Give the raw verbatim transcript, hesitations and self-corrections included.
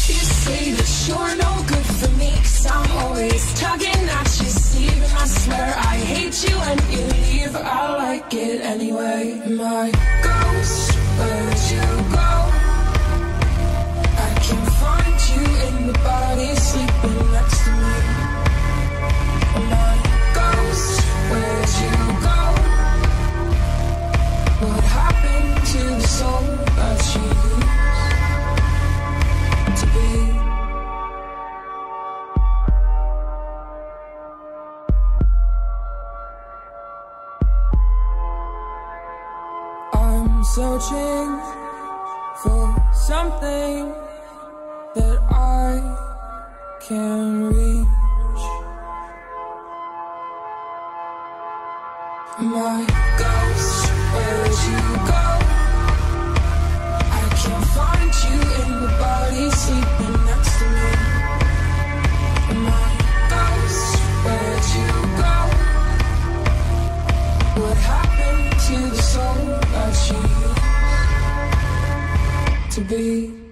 You say that you're no good for me, 'cause I'm always tugging at your sleeve. And I swear I hate you and you leave. I like it anyway. My ghost, where'd you go? I can't find you in the body sleeping next to me. My ghost, where'd you go? What happened to the soul that you used to be? I'm searching for something that I can reach. My ghost, where'd you go? I can't find you in the body sleeping next to me. My ghost, where'd you go? What happened to the soul that you used to be?